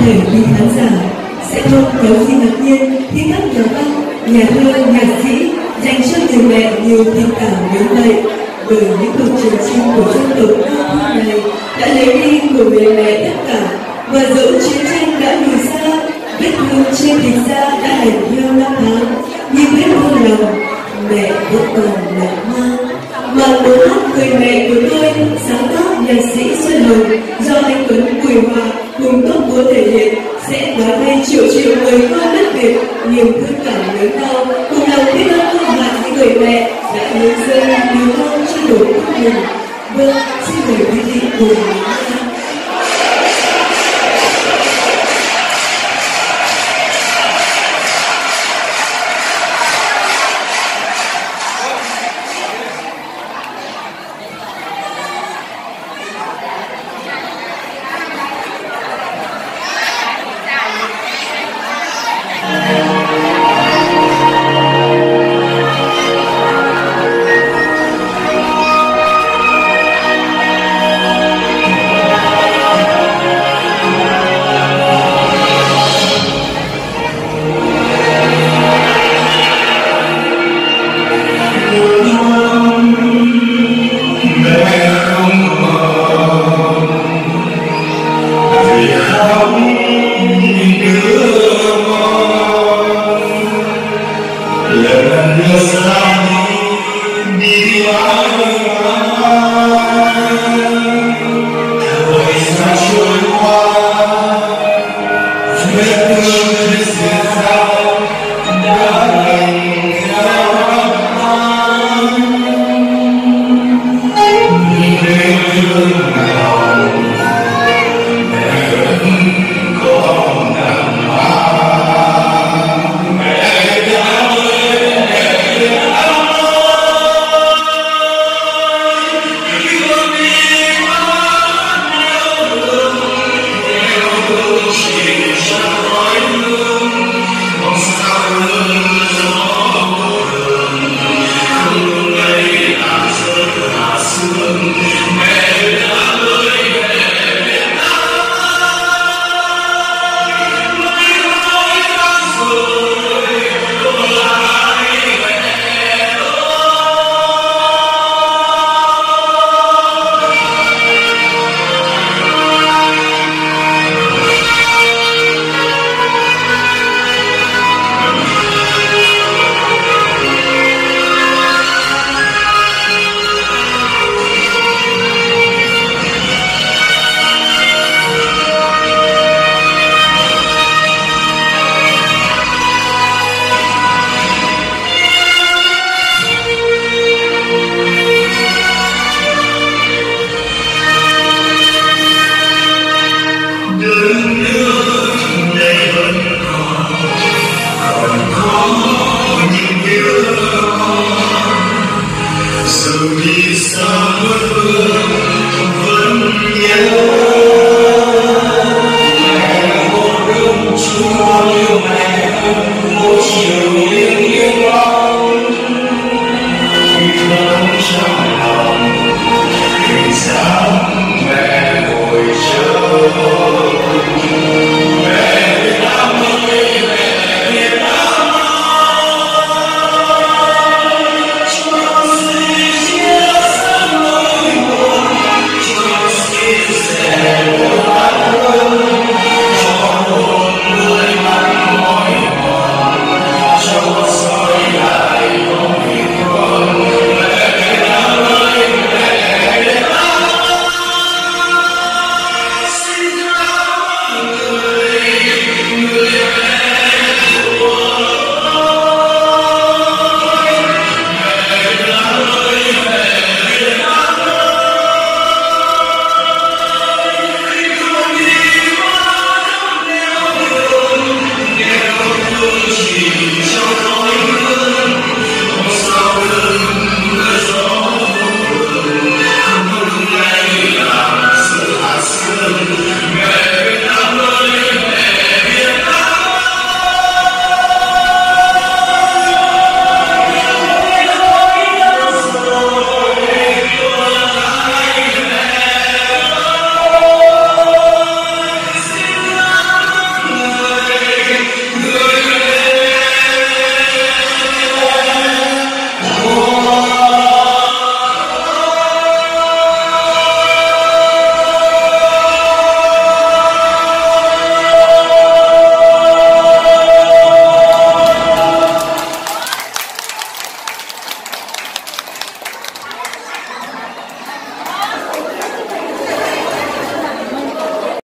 thể quý khán giả sẽ không có gì ngạc nhiên khi các nhà văn, nhà thơ, nhạc sĩ dành cho người mẹ nhiều tình cảm đến vậy, bởi những cuộc chiến tranh của dân tộc đau thương này đã lấy đi của người mẹ tất cả, và dẫu chiến tranh đã lùi xa, vết thương trên thịt da đã lành theo năm tháng, nhưng vết thương lòng mẹ vẫn còn lạc mang. Mà một hát người mẹ của tôi sáng tác nhạc sĩ Xuân Hồng do anh Tuấn Quỳ Hòa cùng tốt múa thể hiện sẽ hóa thay triệu triệu người con đất Việt niềm thương cảm lớn lao cùng lòng biết ơn vô hạn những người mẹ đã hiến dâng điều con cho tổ quốc mình. Vâng, xin mời quý vị cùng lắng nghe.